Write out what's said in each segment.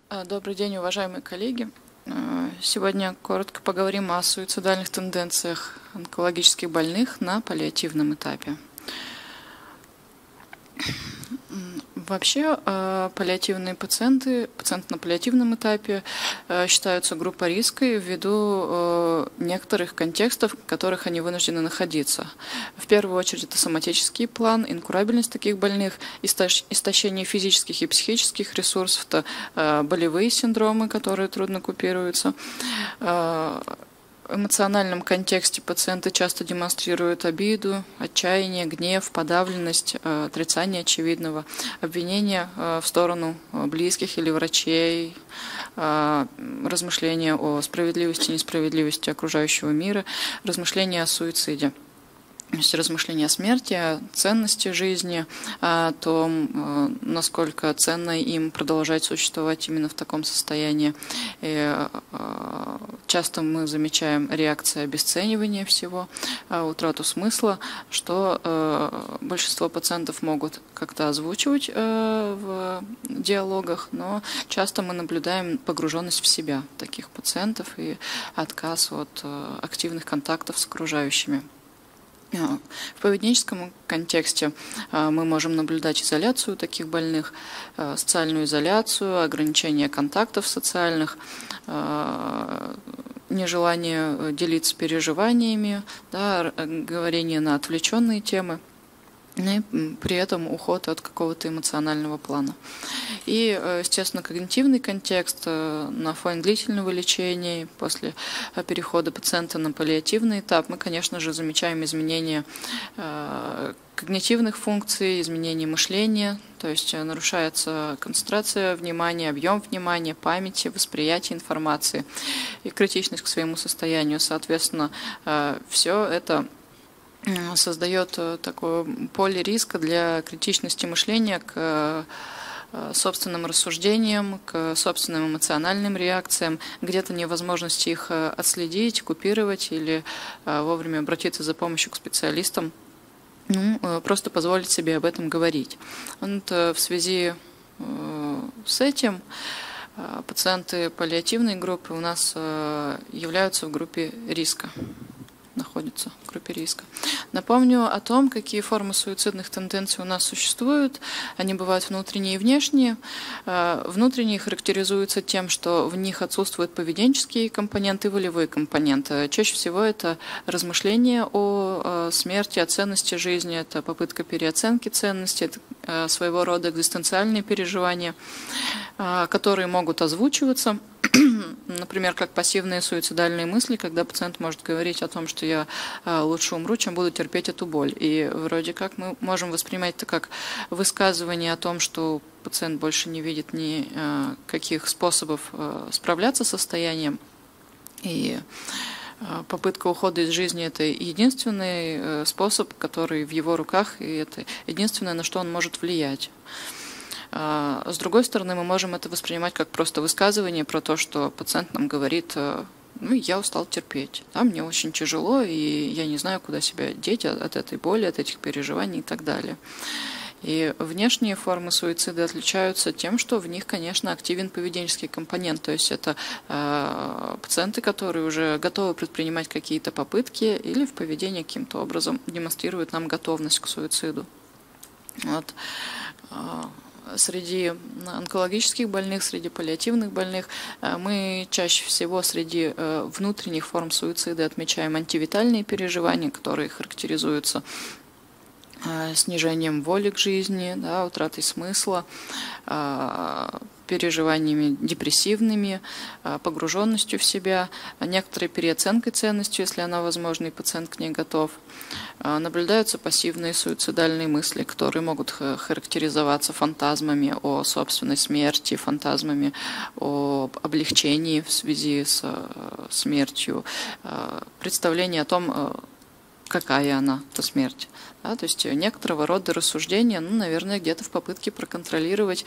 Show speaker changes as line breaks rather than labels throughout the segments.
Добрый день, уважаемые коллеги. Сегодня коротко поговорим о суицидальных тенденциях онкологических больных на паллиативном этапе. Вообще, паллиативные пациенты на паллиативном этапе считаются группой риска ввиду некоторых контекстов, в которых они вынуждены находиться. В первую очередь это соматический план, инкурабельность таких больных, истощение физических и психических ресурсов, это болевые синдромы, которые трудно купируются. В эмоциональном контексте пациенты часто демонстрируют обиду, отчаяние, гнев, подавленность, отрицание очевидного, обвинения в сторону близких или врачей, размышления о справедливости и несправедливости окружающего мира, размышления о суициде. То есть размышления о смерти, о ценности жизни, о том, насколько ценно им продолжать существовать именно в таком состоянии. И часто мы замечаем реакции обесценивания всего, утрату смысла, что большинство пациентов могут как-то озвучивать в диалогах, но часто мы наблюдаем погруженность в себя таких пациентов и отказ от активных контактов с окружающими. В поведенческом контексте мы можем наблюдать изоляцию таких больных, социальную изоляцию, ограничение контактов социальных, нежелание делиться переживаниями, да, говорение на отвлеченные темы. И при этом уход от какого-то эмоционального плана. И, естественно, когнитивный контекст на фоне длительного лечения, после перехода пациента на паллиативный этап, мы, конечно же, замечаем изменения когнитивных функций, изменения мышления, то есть нарушается концентрация внимания, объем внимания, памяти, восприятие информации и критичность к своему состоянию. Соответственно, все это создает такое поле риска для критичности мышления к собственным рассуждениям, к собственным эмоциональным реакциям, где-то невозможности их отследить, купировать или вовремя обратиться за помощью к специалистам, просто позволить себе об этом говорить. Вот в связи с этим пациенты паллиативной группы у нас являются в группе риска. Находятся в группе риска. Напомню о том, какие формы суицидных тенденций у нас существуют. Они бывают внутренние и внешние. Внутренние характеризуются тем, что в них отсутствуют поведенческие компоненты и волевые компоненты. Чаще всего это размышления о смерти, о ценности жизни, это попытка переоценки ценности, это своего рода экзистенциальные переживания, которые могут озвучиваться. Например, как пассивные суицидальные мысли, когда пациент может говорить о том, что я лучше умру, чем буду терпеть эту боль. И вроде как мы можем воспринимать это как высказывание о том, что пациент больше не видит никаких способов справляться с состоянием. И попытка ухода из жизни – это единственный способ, который в его руках, и это единственное, на что он может влиять. С другой стороны, мы можем это воспринимать как просто высказывание про то, что пациент нам говорит: я устал терпеть, да, мне очень тяжело, и я не знаю, куда себя деть от этой боли, от этих переживаний и так далее. И внешние формы суицида отличаются тем, что в них, конечно, активен поведенческий компонент, то есть это пациенты, которые уже готовы предпринимать какие-то попытки или в поведении каким-то образом демонстрируют нам готовность к суициду. Вот. Среди онкологических больных, среди паллиативных больных мы чаще всего среди внутренних форм суицида отмечаем антивитальные переживания, которые характеризуются снижением воли к жизни, да, утратой смысла, переживаниями депрессивными, погруженностью в себя, некоторой переоценкой ценностью, если она возможна, и пациент к ней готов. Наблюдаются пассивные суицидальные мысли, которые могут характеризоваться фантазмами о собственной смерти, фантазмами о облегчении в связи с смертью, представление о том, какая она, эта смерть. Да, то есть некоторого рода рассуждения, наверное, где-то в попытке проконтролировать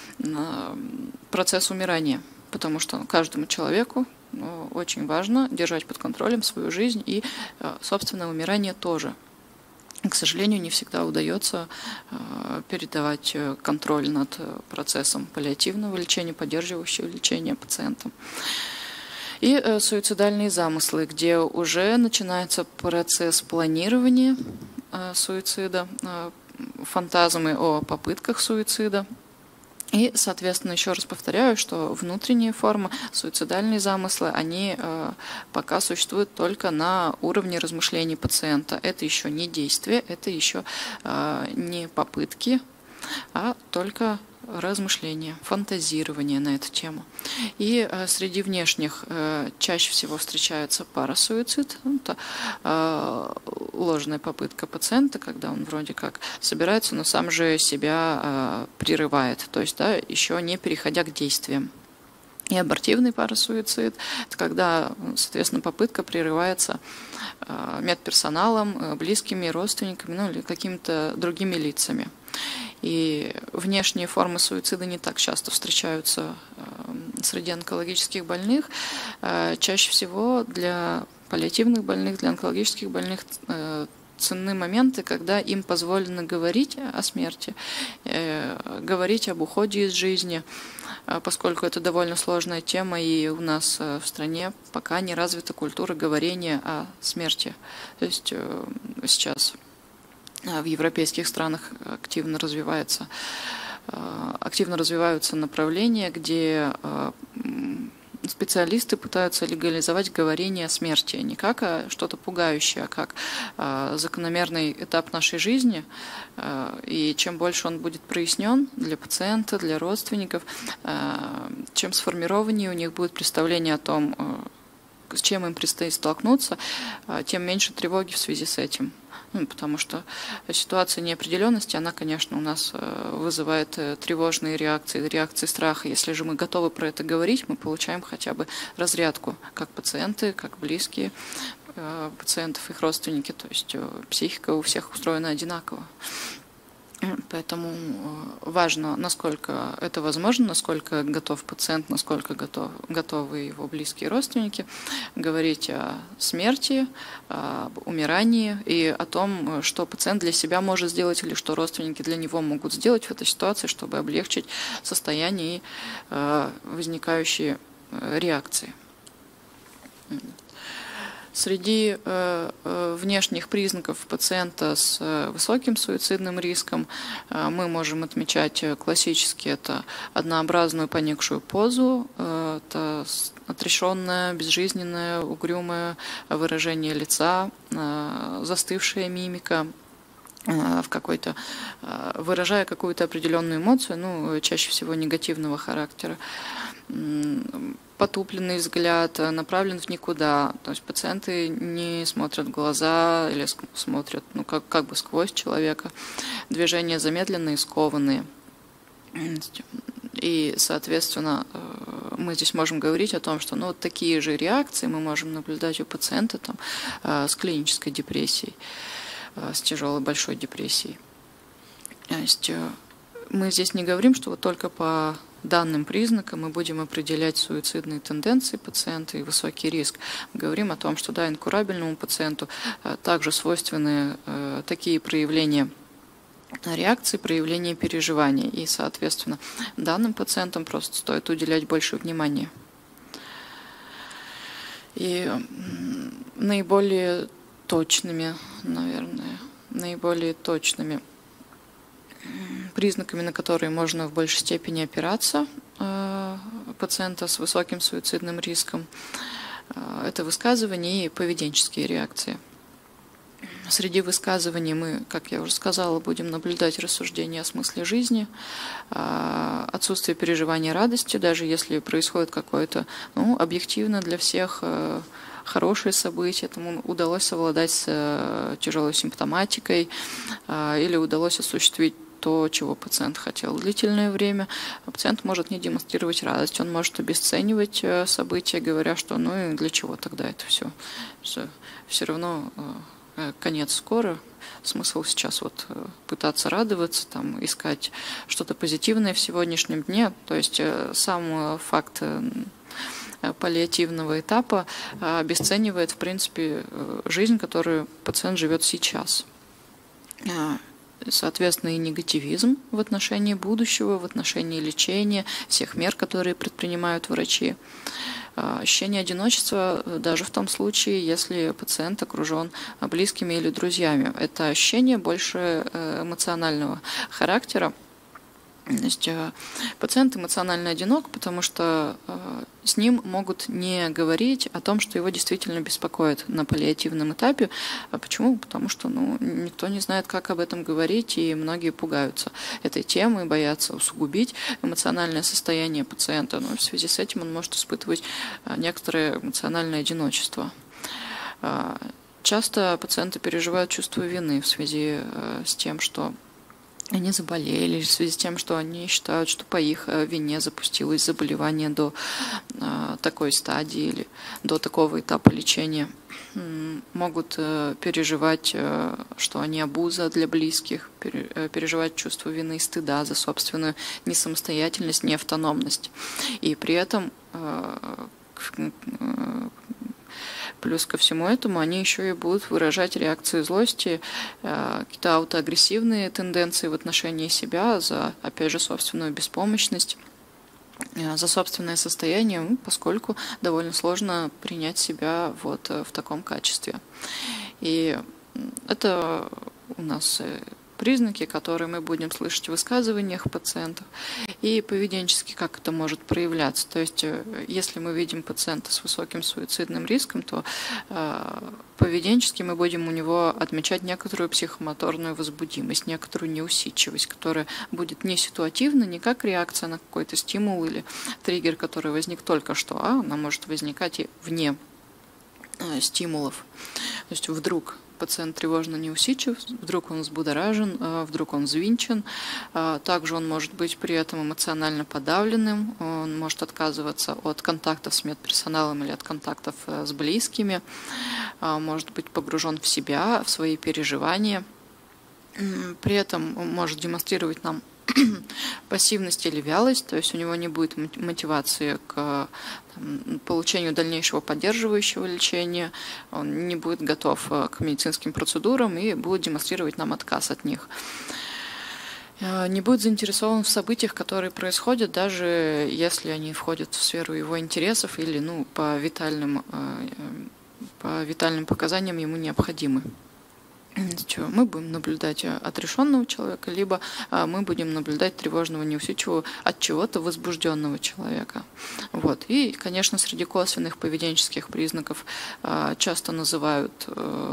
процесс умирания, потому что каждому человеку очень важно держать под контролем свою жизнь и собственное умирание тоже. к сожалению, не всегда удается передавать контроль над процессом паллиативного лечения, поддерживающего лечения пациента. И суицидальные замыслы, где уже начинается процесс планирования суицида, фантазмы о попытках суицида. И, соответственно, еще раз повторяю, что внутренние формы, суицидальные замыслы, они пока существуют только на уровне размышлений пациента. Это еще не действие, это еще не попытки, а только размышления, фантазирование на эту тему. И среди внешних чаще всего встречается парасуицид. Это ложная попытка пациента, когда он вроде как собирается, но сам же себя прерывает, то есть еще не переходя к действиям. И абортивный парасуицид – это когда, соответственно, попытка прерывается медперсоналом, близкими, родственниками, или какими-то другими лицами. И внешние формы суицида не так часто встречаются среди онкологических больных. Чаще всего для паллиативных больных, для онкологических больных ценны моменты, когда им позволено говорить о смерти, говорить об уходе из жизни, поскольку это довольно сложная тема, и у нас в стране пока не развита культура говорения о смерти. То есть сейчас в европейских странах активно развиваются направления, где специалисты пытаются легализовать говорение о смерти не как что-то пугающее, а как закономерный этап нашей жизни. И чем больше он будет прояснен для пациента, для родственников, чем сформированнее у них будет представление о том, с чем им предстоит столкнуться, тем меньше тревоги в связи с этим. Потому что ситуация неопределенности, она, конечно, у нас вызывает тревожные реакции страха. Если же мы готовы про это говорить, мы получаем хотя бы разрядку, как пациенты, как близкие пациентов, их родственники. То есть психика у всех устроена одинаково. Поэтому важно, насколько это возможно, насколько готов пациент, насколько готовы его близкие родственники говорить о смерти, об умирании и о том, что пациент для себя может сделать или что родственники для него могут сделать в этой ситуации, чтобы облегчить состояние и возникающие реакции. Среди внешних признаков пациента с высоким суицидным риском мы можем отмечать классически это однообразную поникшую позу, это отрешенное, безжизненное, угрюмое выражение лица, застывшая мимика, выражая какую-то определенную эмоцию, чаще всего негативного характера. Потупленный взгляд, направлен в никуда. То есть пациенты не смотрят в глаза или смотрят как бы сквозь человека. Движения замедленные, скованные. И, соответственно, мы здесь можем говорить о том, что вот такие же реакции мы можем наблюдать у пациента с клинической депрессией, с тяжелой большой депрессией. То есть мы здесь не говорим, что вот только по данным признакам мы будем определять суицидные тенденции пациента и высокий риск. Мы говорим о том, что инкурабельному пациенту также свойственны такие проявления реакции, проявления переживаний. И, соответственно, данным пациентам просто стоит уделять больше внимания. И наиболее точными признаками, на которые можно в большей степени опираться пациента с высоким суицидным риском, это высказывания и поведенческие реакции. Среди высказываний мы, как я уже сказала, будем наблюдать рассуждения о смысле жизни, отсутствие переживания радости, даже если происходит какое-то объективно для всех хорошее событие, ему удалось совладать с тяжелой симптоматикой или удалось осуществить то, чего пациент хотел длительное время, пациент может не демонстрировать радость, он может обесценивать события, говоря, что и для чего тогда это все? Все равно конец скоро, смысл сейчас пытаться радоваться, искать что-то позитивное в сегодняшнем дне, то есть сам факт паллиативного этапа обесценивает, в принципе, жизнь, которую пациент живет сейчас. Соответственно, и негативизм в отношении будущего, в отношении лечения, всех мер, которые предпринимают врачи. Ощущение одиночества даже в том случае, если пациент окружен близкими или друзьями. Это ощущение больше эмоционального характера. То есть пациент эмоционально одинок, потому что с ним могут не говорить о том, что его действительно беспокоит на паллиативном этапе. Почему? Потому что никто не знает, как об этом говорить, и многие пугаются этой темы, боятся усугубить эмоциональное состояние пациента. Но в связи с этим он может испытывать некоторое эмоциональное одиночество. Часто пациенты переживают чувство вины в связи с тем, что они заболели, в связи с тем, что они считают, что по их вине запустилось заболевание до такой стадии или до такого этапа лечения. Могут переживать, что они обуза для близких, переживать чувство вины и стыда за собственную несамостоятельность, неавтономность. И при этом плюс ко всему этому они еще и будут выражать реакции злости, какие-то аутоагрессивные тенденции в отношении себя за, опять же, собственную беспомощность, за собственное состояние, поскольку довольно сложно принять себя вот в таком качестве. И это у нас признаки, которые мы будем слышать в высказываниях пациентов, и поведенчески, как это может проявляться. То есть, если мы видим пациента с высоким суицидным риском, то поведенчески мы будем у него отмечать некоторую психомоторную возбудимость, некоторую неусидчивость, которая будет не ситуативна, не как реакция на какой-то стимул или триггер, который возник только что, а она может возникать и вне стимулов. То есть вдруг пациент тревожно неусидчив, вдруг он взбудоражен, вдруг он взвинчен. Также он может быть при этом эмоционально подавленным, он может отказываться от контактов с медперсоналом или от контактов с близкими, может быть погружен в себя, в свои переживания. При этом он может демонстрировать нам пассивность или вялость, то есть у него не будет мотивации к получению дальнейшего поддерживающего лечения, он не будет готов к медицинским процедурам и будет демонстрировать нам отказ от них. Не будет заинтересован в событиях, которые происходят, даже если они входят в сферу его интересов или по витальным показаниям ему необходимы. Мы будем наблюдать отрешенного человека, либо мы будем наблюдать тревожного, неусидчивого, от чего-то возбужденного человека. Вот. И, конечно, среди косвенных поведенческих признаков часто называют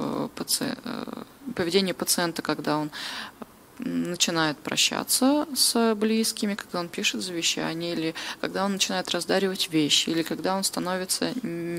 поведение пациента, когда он начинает прощаться с близкими, когда он пишет завещание, или когда он начинает раздаривать вещи, или когда он становится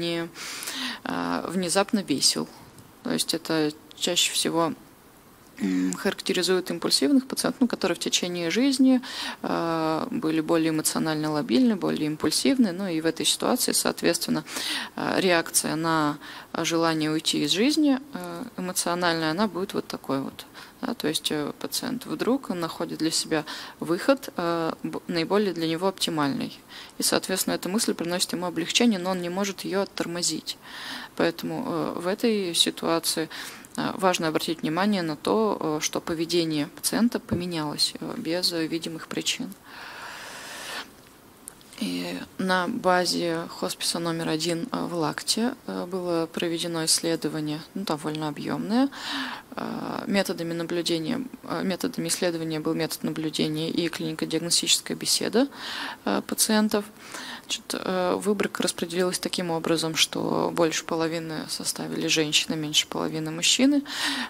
внезапно весел. То есть это чаще всего характеризует импульсивных пациентов, которые в течение жизни были более эмоционально лобильны, более импульсивны. И в этой ситуации, соответственно, реакция на желание уйти из жизни эмоциональная, она будет вот такой вот. То есть пациент вдруг находит для себя выход, наиболее для него оптимальный. И, соответственно, эта мысль приносит ему облегчение, но он не может ее оттормозить. Поэтому в этой ситуации важно обратить внимание на то, что поведение пациента поменялось без видимых причин. И на базе хосписа номер 1 в Лакте было проведено исследование, довольно объемное. Методами исследования был метод наблюдения и клинико-диагностическая беседа пациентов. Выборка распределилась таким образом, что больше половины составили женщины, меньше половины мужчины.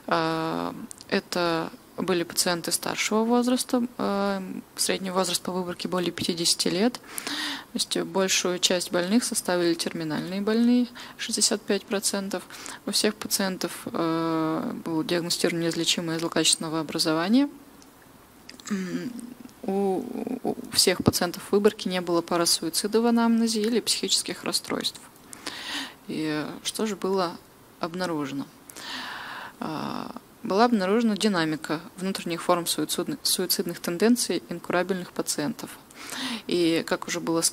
Это были пациенты старшего возраста, средний возраст по выборке более 50 лет. То есть большую часть больных составили терминальные больные, 65%. У всех пациентов было диагностировано неизлечимое злокачественного образования. У всех пациентов выборки не было парасуицида в анамнезе или психических расстройств. И что же было обнаружено? Была обнаружена динамика внутренних форм суицидных тенденций инкурабельных пациентов. И, как уже было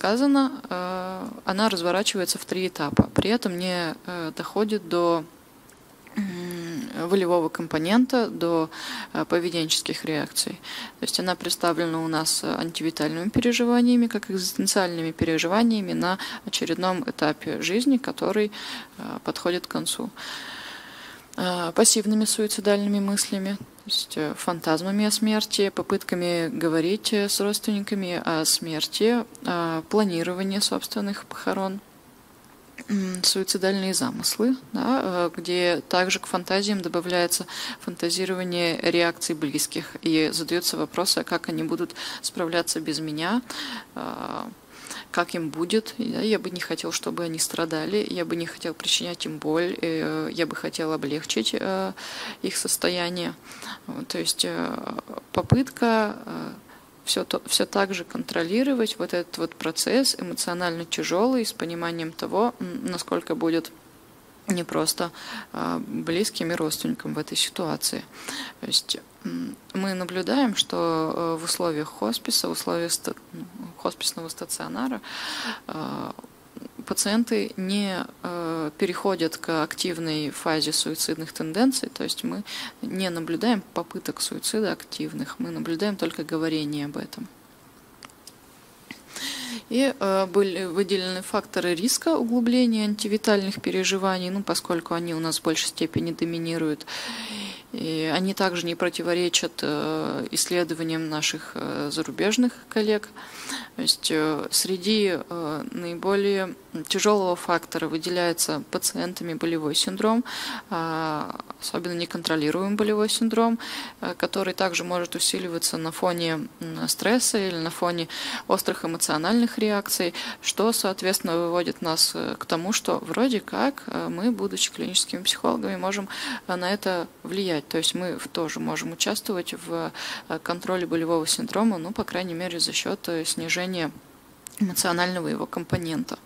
сказано, она разворачивается в 3 этапа. При этом не доходит до волевого компонента до поведенческих реакций. То есть она представлена у нас антивитальными переживаниями, как экзистенциальными переживаниями на очередном этапе жизни, который подходит к концу. Пассивными суицидальными мыслями, то есть фантазмами о смерти, попытками говорить с родственниками о смерти, планирование собственных похорон, суицидальные замыслы, да, где также к фантазиям добавляется фантазирование реакций близких и задаются вопросы, как они будут справляться без меня, как им будет. Я бы не хотел, чтобы они страдали, я бы не хотел причинять им боль, я бы хотел облегчить их состояние. То есть попытка все так же контролировать вот этот вот процесс эмоционально тяжелый, с пониманием того, насколько будет непросто близким и родственникам в этой ситуации. То есть мы наблюдаем, что в условиях хосписа, в условиях хосписного стационара пациенты не переходят к активной фазе суицидных тенденций, то есть мы не наблюдаем попыток суицида активных, мы наблюдаем только говорение об этом. И были выделены факторы риска углубления антивитальных переживаний, поскольку они у нас в большей степени доминируют. И они также не противоречат исследованиям наших зарубежных коллег. То есть среди наиболее тяжелого фактора выделяется пациентами болевой синдром, особенно неконтролируемый болевой синдром, который также может усиливаться на фоне стресса или на фоне острых эмоциональных реакций, что, соответственно, выводит нас к тому, что вроде как мы, будучи клиническими психологами, можем на это влиять. То есть мы тоже можем участвовать в контроле болевого синдрома, по крайней мере, за счет снижения эмоционального его компонента.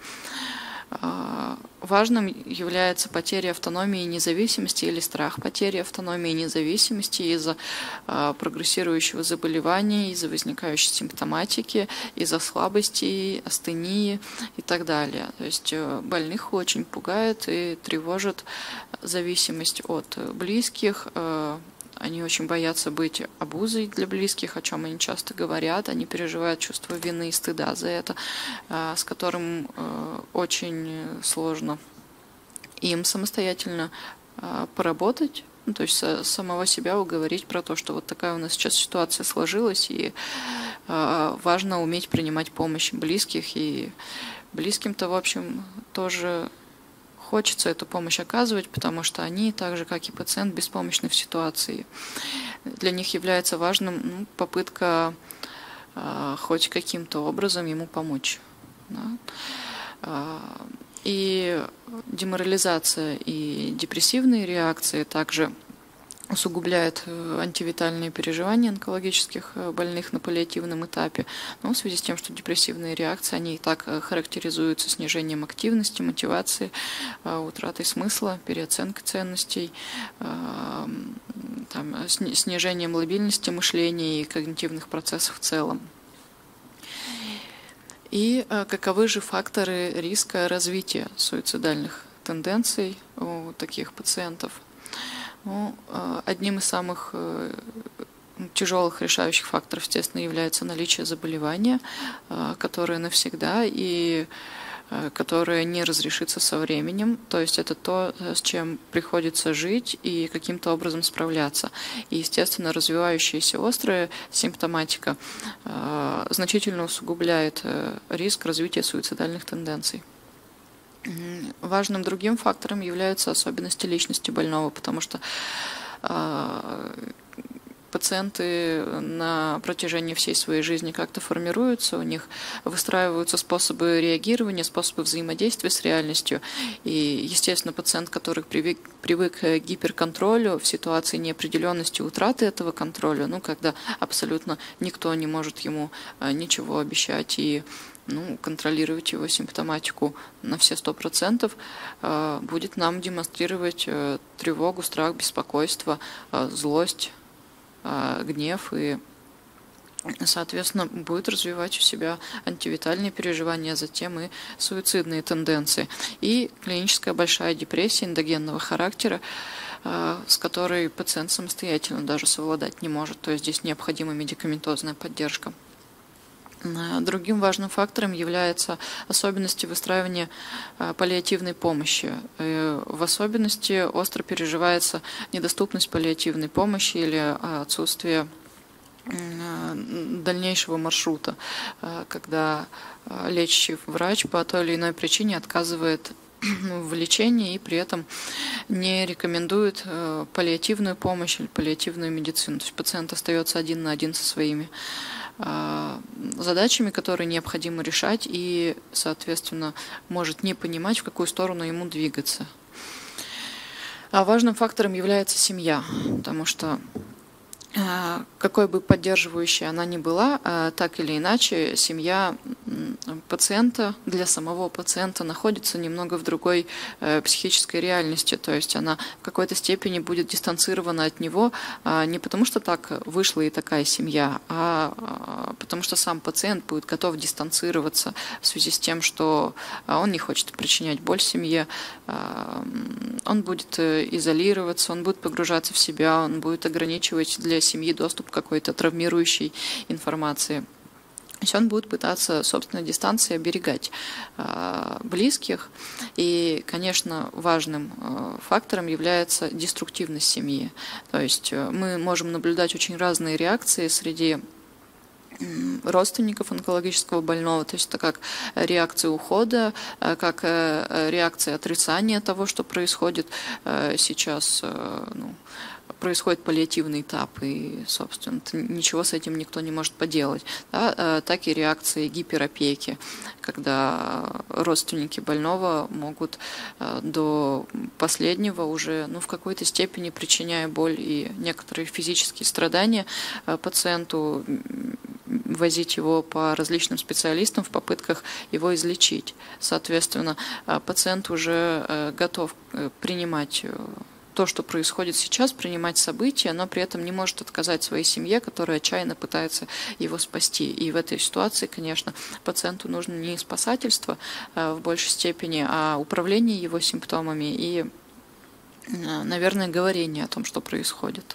Важным является потеря автономии и независимости или страх потери автономии и независимости из-за прогрессирующего заболевания, из-за возникающей симптоматики, из-за слабости, астении и так далее. То есть больных очень пугает и тревожит зависимость от близких. Они очень боятся быть обузой для близких, о чем они часто говорят. Они переживают чувство вины и стыда за это, с которым очень сложно им самостоятельно поработать. То есть самого себя уговорить про то, что вот такая у нас сейчас ситуация сложилась, и важно уметь принимать помощь близких. И близким-то, в общем, тоже хочется эту помощь оказывать, потому что они, так же как и пациент, беспомощны в ситуации. Для них является важным попытка хоть каким-то образом ему помочь. Да? И деморализация и депрессивные реакции также усугубляет антивитальные переживания онкологических больных на паллиативном этапе, но в связи с тем, что депрессивные реакции, они и так характеризуются снижением активности, мотивации, утратой смысла, переоценкой ценностей, снижением лобильности мышления и когнитивных процессов в целом. И каковы же факторы риска развития суицидальных тенденций у таких пациентов? Одним из самых тяжелых решающих факторов, естественно, является наличие заболевания, которое навсегда и которое не разрешится со временем. То есть это то, с чем приходится жить и каким-то образом справляться. И, естественно, развивающаяся острая симптоматика значительно усугубляет риск развития суицидальных тенденций. Важным другим фактором являются особенности личности больного, потому что пациенты на протяжении всей своей жизни как-то формируются, у них выстраиваются способы реагирования, способы взаимодействия с реальностью. И, естественно, пациент, который привык к гиперконтролю в ситуации неопределенности, утраты этого контроля, когда абсолютно никто не может ему ничего обещать и контролировать его симптоматику на все 100%, будет нам демонстрировать тревогу, страх, беспокойство, злость, гнев и соответственно, будет развивать у себя антивитальные переживания, а затем и суицидные тенденции. И клиническая большая депрессия эндогенного характера, с которой пациент самостоятельно даже совладать не может. То есть здесь необходима медикаментозная поддержка. Другим важным фактором являются особенности выстраивания паллиативной помощи. В особенности остро переживается недоступность паллиативной помощи или отсутствие дальнейшего маршрута, когда лечащий врач по той или иной причине отказывает в лечении и при этом не рекомендует паллиативную помощь или паллиативную медицину. То есть пациент остается один на один со своими задачами, которые необходимо решать, и, соответственно, может не понимать, в какую сторону ему двигаться. А важным фактором является семья, потому что какой бы поддерживающей она ни была, так или иначе, семья пациента для самого пациента находится немного в другой психической реальности, то есть она в какой-то степени будет дистанцирована от него не потому, что так вышла и такая семья, а потому что сам пациент будет готов дистанцироваться в связи с тем, что он не хочет причинять боль семье, он будет изолироваться, он будет погружаться в себя, он будет ограничивать для семьи доступ к какой-то травмирующей информации. То есть он будет пытаться собственной дистанции оберегать близких. И, конечно, важным фактором является деструктивность семьи. То есть мы можем наблюдать очень разные реакции среди родственников онкологического больного, то есть это как реакция ухода, как реакция отрицания того, что происходит сейчас, происходит паллиативный этап, и, собственно, ничего с этим никто не может поделать. Да? Так и реакции гиперопеки, когда родственники больного могут до последнего уже, в какой-то степени причиняя боль и некоторые физические страдания пациенту, возить его по различным специалистам в попытках его излечить. Соответственно, пациент уже готов принимать то, что происходит сейчас, принимать события, но при этом не может отказать своей семье, которая отчаянно пытается его спасти. И в этой ситуации, конечно, пациенту нужно не спасательство в большей степени, а управление его симптомами и, наверное, говорение о том, что происходит.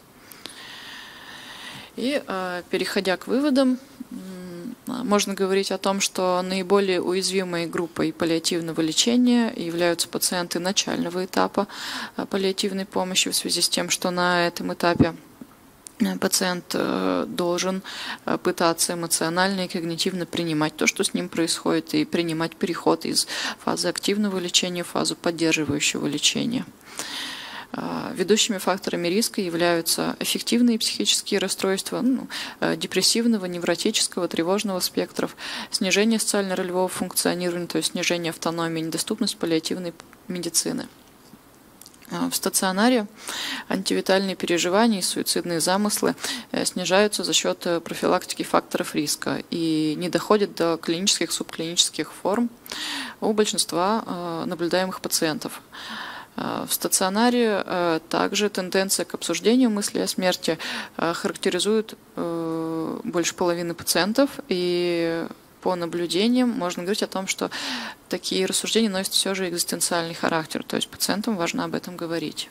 И, переходя к выводам, можно говорить о том, что наиболее уязвимой группой паллиативного лечения являются пациенты начального этапа паллиативной помощи в связи с тем, что на этом этапе пациент должен пытаться эмоционально и когнитивно принимать то, что с ним происходит, и принимать переход из фазы активного лечения в фазу поддерживающего лечения. Ведущими факторами риска являются аффективные психические расстройства, депрессивного, невротического, тревожного спектров, снижение социально-ролевого функционирования, то есть снижение автономии, недоступность паллиативной медицины. В стационаре антивитальные переживания и суицидные замыслы снижаются за счет профилактики факторов риска и не доходят до клинических, субклинических форм у большинства наблюдаемых пациентов. В стационаре также тенденция к обсуждению мыслей о смерти характеризует больше половины пациентов, и по наблюдениям можно говорить о том, что такие рассуждения носят все же экзистенциальный характер, то есть пациентам важно об этом говорить.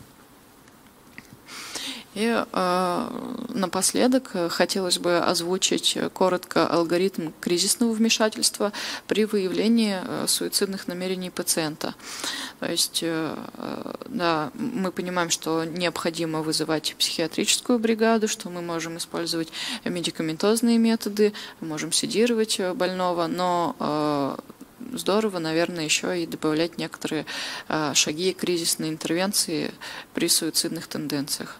И напоследок хотелось бы озвучить коротко алгоритм кризисного вмешательства при выявлении суицидных намерений пациента. То есть, да, мы понимаем, что необходимо вызывать психиатрическую бригаду, что мы можем использовать медикаментозные методы, можем седировать больного, но здорово, наверное, еще и добавлять некоторые шаги кризисной интервенции при суицидных тенденциях.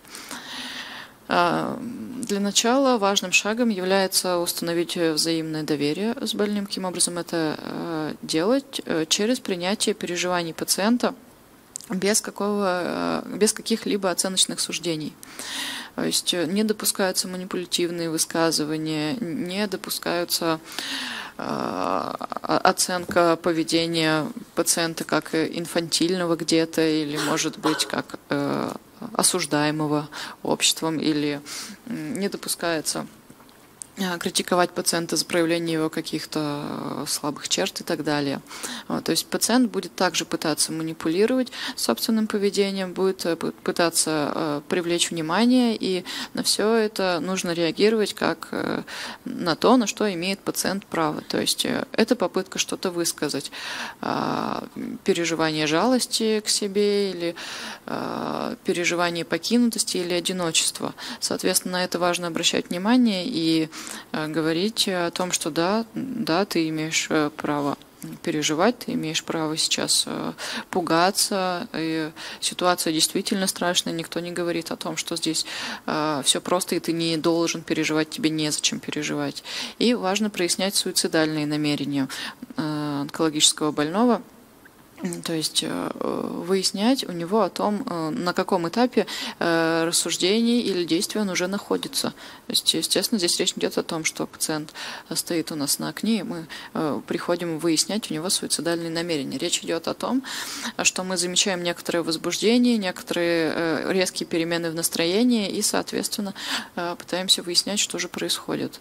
Для начала важным шагом является установить взаимное доверие с больным. Каким образом это делать? Через принятие переживаний пациента без каких-либо оценочных суждений. То есть не допускаются манипулятивные высказывания, не допускаются оценка поведения пациента как инфантильного где-то или, может быть, как осуждаемого обществом, или не допускается критиковать пациента за проявление его каких-то слабых черт и так далее. То есть пациент будет также пытаться манипулировать собственным поведением, будет пытаться привлечь внимание, и на все это нужно реагировать как на то, на что имеет пациент право. То есть это попытка что-то высказать, переживание жалости к себе или переживание покинутости или одиночества. Соответственно, на это важно обращать внимание и говорить о том, что да, ты имеешь право переживать, ты имеешь право сейчас пугаться, и ситуация действительно страшная, никто не говорит о том, что здесь все просто, и ты не должен переживать, тебе незачем переживать. И важно прояснять суицидальные намерения онкологического больного, то есть выяснять у него о том, на каком этапе рассуждений или действия он уже находится. То есть, естественно, здесь речь идет о том, что пациент стоит у нас на окне, и мы приходим выяснять у него суицидальные намерения. Речь идет о том, что мы замечаем некоторое возбуждение, некоторые резкие перемены в настроении и, соответственно, пытаемся выяснять, что же происходит.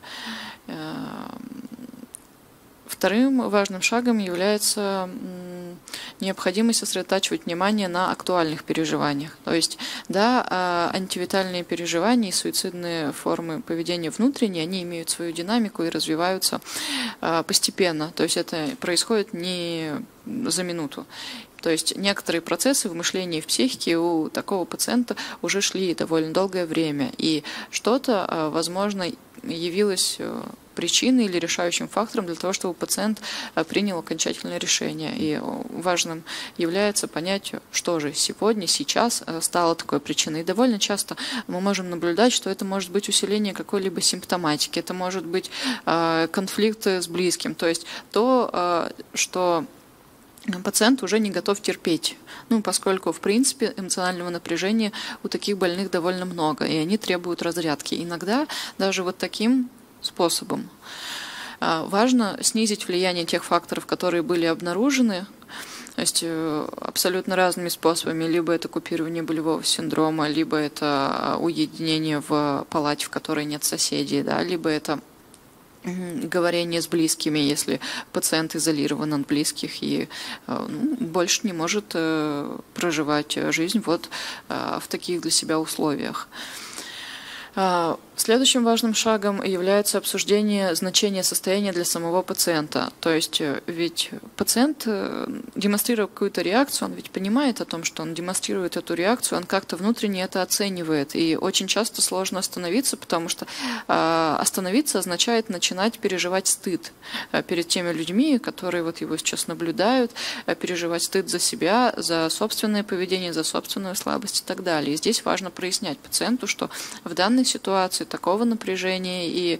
Вторым важным шагом является необходимость сосредотачивать внимание на актуальных переживаниях. То есть, да, антивитальные переживания и суицидные формы поведения внутренние, они имеют свою динамику и развиваются постепенно. То есть это происходит не за минуту. То есть некоторые процессы в мышлении и в психике у такого пациента уже шли довольно долгое время. И что-то, возможно, явилось причиной или решающим фактором для того, чтобы пациент принял окончательное решение. И важным является понять, что же сегодня, сейчас стало такой причиной. И довольно часто мы можем наблюдать, что это может быть усиление какой-либо симптоматики, это может быть конфликт с близким, то есть то, что пациент уже не готов терпеть, поскольку, в принципе, эмоционального напряжения у таких больных довольно много, и они требуют разрядки. Иногда даже вот таким способом важно снизить влияние тех факторов, которые были обнаружены, то есть абсолютно разными способами. Либо это купирование болевого синдрома, либо это уединение в палате, в которой нет соседей, да, либо это говорение с близкими, если пациент изолирован от близких и больше не может проживать жизнь вот в таких для себя условиях. Следующим важным шагом является обсуждение значения состояния для самого пациента. То есть ведь пациент, демонстрируя какую-то реакцию, он ведь понимает о том, что он демонстрирует эту реакцию, он как-то внутренне это оценивает. И очень часто сложно остановиться, потому что остановиться означает начинать переживать стыд перед теми людьми, которые вот его сейчас наблюдают, переживать стыд за себя, за собственное поведение, за собственную слабость и так далее. И здесь важно прояснять пациенту, что в данной ситуации такого напряжения и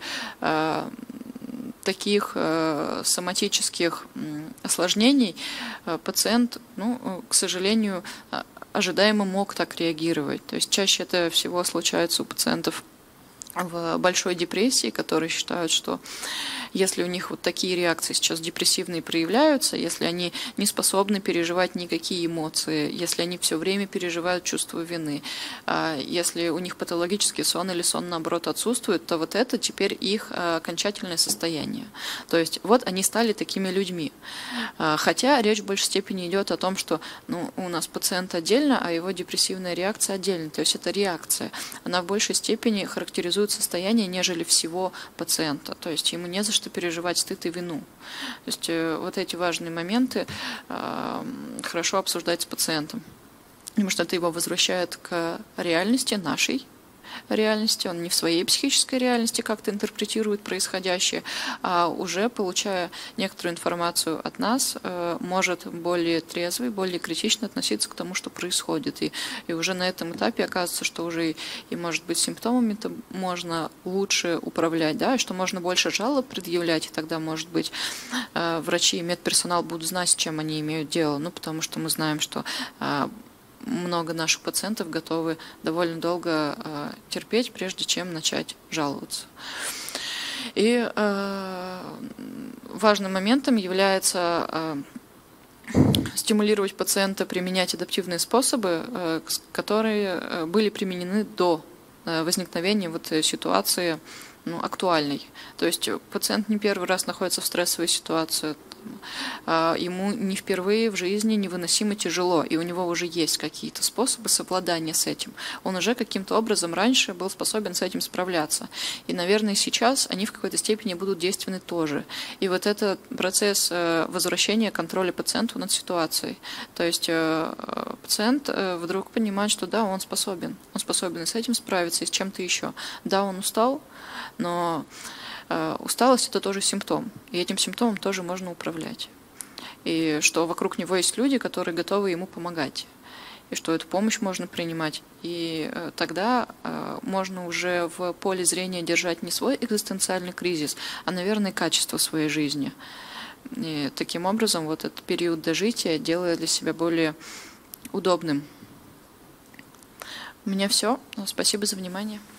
таких соматических осложнений пациент, к сожалению, ожидаемо мог так реагировать. То есть чаще это всего случается у пациентов в большой депрессии, которые считают, что если у них вот такие реакции сейчас депрессивные проявляются, если они не способны переживать никакие эмоции, если они все время переживают чувство вины, если у них патологический сон или сон, наоборот, отсутствует, то вот это теперь их окончательное состояние. То есть вот они стали такими людьми. Хотя речь в большей степени идет о том, что у нас пациент отдельно, а его депрессивная реакция отдельно. То есть это реакция. Она в большей степени характеризует состояние, нежели всего пациента. То есть ему не за что переживать стыд и вину. То есть вот эти важные моменты хорошо обсуждать с пациентом, потому что это его возвращает к реальности, нашей реальности. Он не в своей психической реальности как-то интерпретирует происходящее, а уже, получая некоторую информацию от нас, может более трезво и более критично относиться к тому, что происходит. И уже на этом этапе оказывается, что уже и может быть, симптомами-то можно лучше управлять, да, и что можно больше жалоб предъявлять, и тогда, может быть, врачи и медперсонал будут знать, с чем они имеют дело, потому что мы знаем, что много наших пациентов готовы довольно долго терпеть, прежде чем начать жаловаться. И важным моментом является стимулировать пациента применять адаптивные способы, которые были применены до возникновения вот ситуации актуальной. То есть пациент не первый раз находится в стрессовой ситуации, ему не впервые в жизни невыносимо тяжело, и у него уже есть какие-то способы совладания с этим. Он уже каким-то образом раньше был способен с этим справляться. И, наверное, сейчас они в какой-то степени будут действенны тоже. И вот этот процесс возвращения контроля пациенту над ситуацией. То есть пациент вдруг понимает, что да, он способен и с этим справиться, и с чем-то еще. Да, он устал, но усталость – это тоже симптом, и этим симптомом тоже можно управлять. И что вокруг него есть люди, которые готовы ему помогать, и что эту помощь можно принимать. И тогда можно уже в поле зрения держать не свой экзистенциальный кризис, а, наверное, качество своей жизни. И таким образом вот этот период дожития делает для себя более удобным. У меня все. Спасибо за внимание.